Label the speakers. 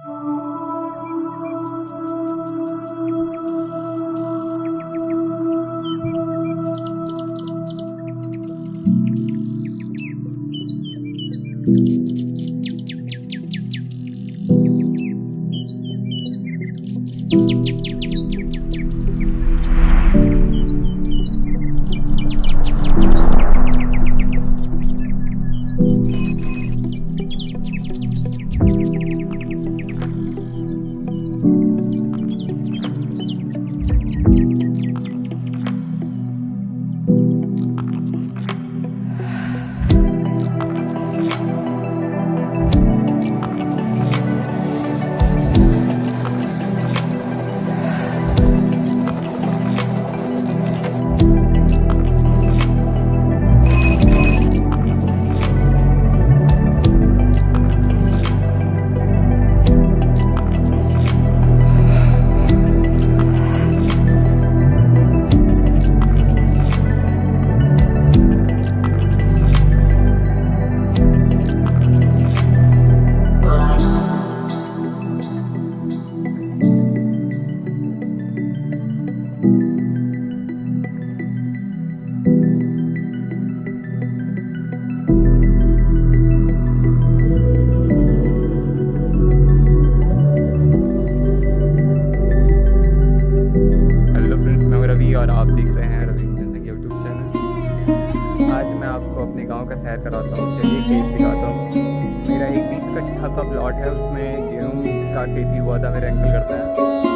Speaker 1: और आप देख रहे हैं रवि यूट्यूब चैनल। आज मैं आपको अपने गांव का सैर कराता हूँ। चलिए खेत दिखाता हूँ। मेरा एक 20 कट्ठा का प्लॉट है, उसमें गेहूँ का खेती हुआ था, मेरा अंकल करता है।